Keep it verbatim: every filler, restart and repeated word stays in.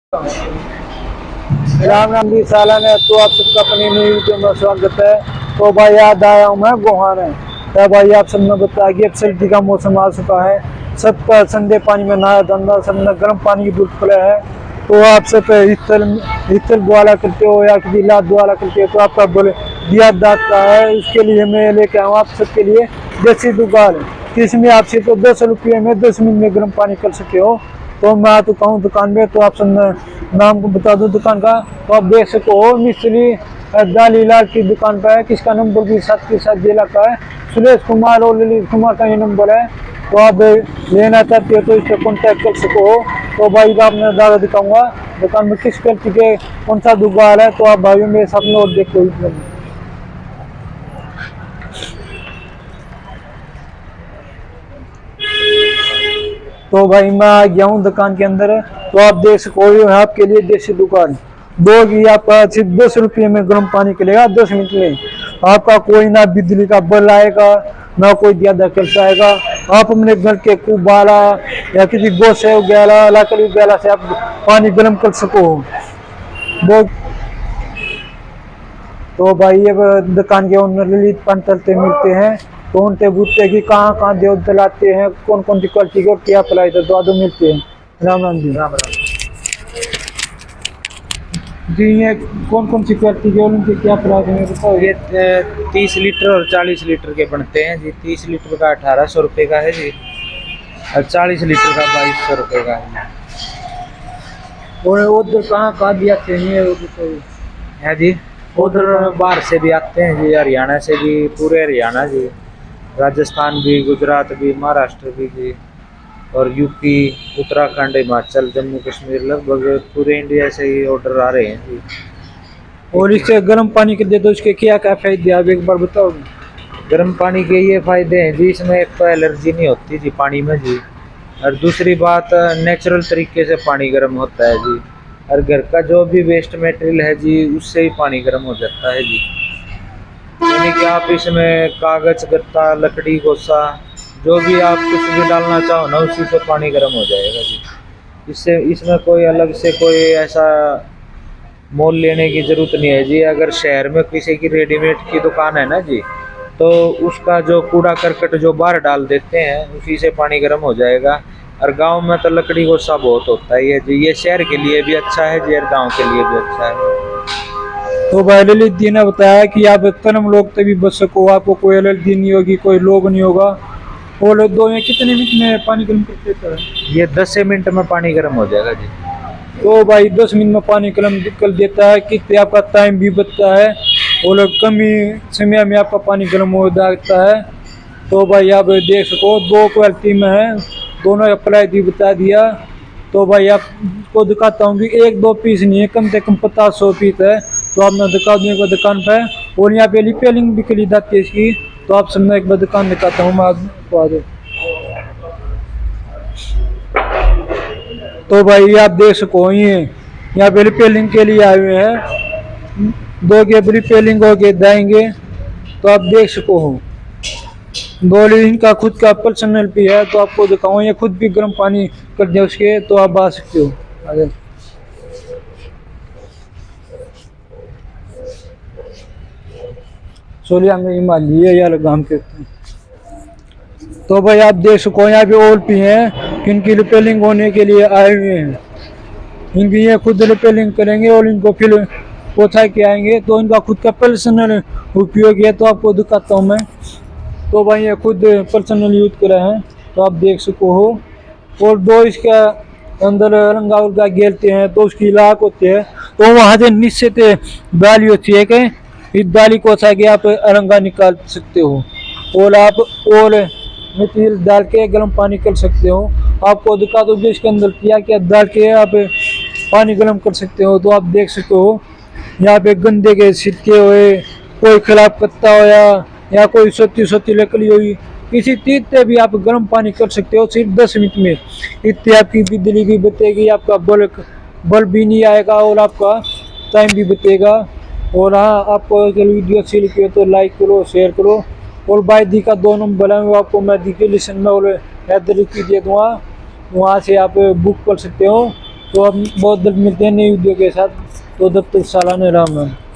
राम राम जी सालाना। तो आप सबका अपनी नई वीडियो में स्वागत है। तो भाई याद आया हूँ मैं गोहाने। तो भाई आप सबने बताया कि अब सर्दी का मौसम आ चुका है, सबका ठंडे पानी में नहाया धंधा, सबने गर्म पानी की बुर्क पड़ा है। तो आप सब हितल हितल द्वारा करते हो या किसी लाद द्वारा करते हो तो आपका बोले दिया दाता है। इसके लिए मैं लेके आऊँ आप सबके लिए देसी दुकान, इसमें आपसे तो दस रुपये में दस मिनट में गर्म पानी कर सकते हो। तो मैं आ चुका हूँ दुकान में। तो आप सब नाम को बता दो दुकान का, तो आप देख सको हो मिस्त्री दालीलाल की दुकान पर है। किसका नंबर भी साथ के साथ जिला का है, सुरेश कुमार और ललित कुमार का ये नंबर है। तो आप लेना चाहते हो तो इस पर कॉन्टैक्ट कर सको हो। तो भाई का मैं ज़्यादा दिखाऊंगा दुकान में किस क्वालिटी के कौन सा दुकान है। तो आप भाई मेरे साथ में और देखो। तो भाई मैं आ गया हूँ दुकान के अंदर। तो आप देख सको हो आपके लिए देसी दुकान दो की आपका सिर्फ दस रुपये में गर्म पानी करेगा दस मिनट में। आपका कोई ना बिजली का बिल आएगा ना कोई ज्यादा खर्च आएगा। आप अपने घर के कुबाला या किसी गो से उगैला लकड़ी उगैला से आप पानी गर्म कर सको वो। तो भाई अब दुकान के ओनर ललित पंतलते मिलते हैं। तो उनसे पूछते हैं कि कहाँ कहाँ देव दलाते हैं, कौन कौन सी क्वालिटी के और क्या पिलाई तो आदो मिलते हैं। राम राम जी। राम राम जी ये कौन कौन सी क्वालिटी के और उनके क्या प्राइस है बताओ। ये तीस लीटर और चालीस लीटर के बनते हैं जी। तीस लीटर का अठारह सौ रुपये का है जी, और चालीस लीटर का बाईस सौ रुपये का है। और उधर कहाँ कहाँ भी आते हैं है जी? उधर बाहर से भी आते हैं जी, हरियाणा से भी, पूरे हरियाणा जी, राजस्थान भी, गुजरात भी, महाराष्ट्र भी जी, और यूपी, उत्तराखंड, हिमाचल, जम्मू कश्मीर, लगभग पूरे इंडिया से ही ऑर्डर आ रहे हैं जी। और इससे गर्म पानी के दे तो इसके क्या क्या फायदे आप एक बार बताओ। गर्म पानी के ये फायदे हैं जी, इसमें एक तो एलर्जी नहीं होती जी पानी में जी, और दूसरी बात नेचुरल तरीके से पानी गर्म होता है जी, और घर का जो भी वेस्ट मटेरियल है जी उससे ही पानी गर्म हो जाता है जी। यानी कि आप इसमें कागज, गत्ता, लकड़ी, गोसा, जो भी आप कुछ भी डालना चाहो ना उसी से पानी गर्म हो जाएगा जी। इससे इसमें कोई अलग से कोई ऐसा मोल लेने की ज़रूरत नहीं है जी। अगर शहर में किसी की रेडीमेड की दुकान है ना जी, तो उसका जो कूड़ा करकट जो बाहर डाल देते हैं उसी से पानी गर्म हो जाएगा। और गांव में तो लकड़ी गोसा बहुत होता है जी। ये शहर के लिए भी अच्छा है जी और गाँव के लिए भी अच्छा है। तो भाई ललित जी ने बताया कि आप कर्म लोग तभी बच सको, आपको कोई एलर्जी नहीं होगी, कोई रोग नहीं होगा। और दो में कितने मिनट में पानी गर्म कर देता है? ये दस मिनट में पानी गर्म हो जाएगा जी। तो भाई दस मिनट में पानी गर्म कर देता है, कितने आपका टाइम भी बचता है और कम ही समय में आपका पानी गर्म हो जाता है। तो भाई आप देख सको दो क्वालिटी में है, दोनों अप्लाई भी बता दिया। तो भाई आपको दिखाता हूँ कि एक दो पीस नहीं है, कम से कम पचास सौ पीस है। तो आप मैं दिखा दूँगा दुकान पर, और यहाँ पे रिपेयरिंग भी करी जाती है इसकी। तो आप सब मैं एक बार दुकान दिखाता हूँ मैं आपको आ जाओ। तो भाई आप देख सको ये यहाँ पे रिपेयरिंग के लिए आए हुए हैं, दो के रिपेयरिंग हो के जाएंगे। तो आप देख सको हो दो इनका खुद का पर्सनल भी है। तो आपको दिखाऊँ ये खुद भी गर्म पानी कर दे उसके, तो आप आ सकते हो। आ जाओ। सोलिया में हिमालय यार गांव के। तो भाई आप देख सको यहाँ पे और भी हैं इनकी रिपेयरिंग होने के लिए आए हुए हैं। इनकी ये खुद रिपेयरिंग करेंगे और इनको फिर पोछा के आएंगे। तो इनका खुद का पर्सनल उपयोग है। तो आपको दिखाता हूँ मैं। तो भाई ये खुद पर्सनल यूज करा है। तो आप देख सको हो। और दो इसका अंदर रंगा उर्गा गेलते हैं तो उसकी लाख होती है। तो वहाँ से निश्चित डाली होती है कि इस डाली को सा के आप रंगा निकाल सकते हो और आप और मटीरियल डाल के गर्म पानी कर सकते हो। आपको दिखा दो जिसके अंदर किया क्या डाल के आप पानी गर्म कर सकते हो। तो आप देख सकते हो यहाँ पे गंदे के छिटके हुए, कोई खराब पत्ता होया या कोई सोती सोती लकड़ी हुई, किसी चीज से भी आप गर्म पानी कर सकते हो सिर्फ दस मिनट में। इतनी आपकी बिजली भी बचेगी, आपका बल्ब बल्ब भी नहीं आएगा और आपका टाइम भी बचेगा। और हाँ, आपको वीडियो अच्छी लगी हो तो लाइक करो, शेयर करो। और बाई दी का दो नंबर है वो आपको मैं डिस्क्रिप्शन में और एड्रेस की दे दूँगा, वहाँ से आप बुक कर सकते हो। तो अब बहुत जल्द मिलते हैं नई वीडियो के साथ। तो तब तक सालाना राम राम।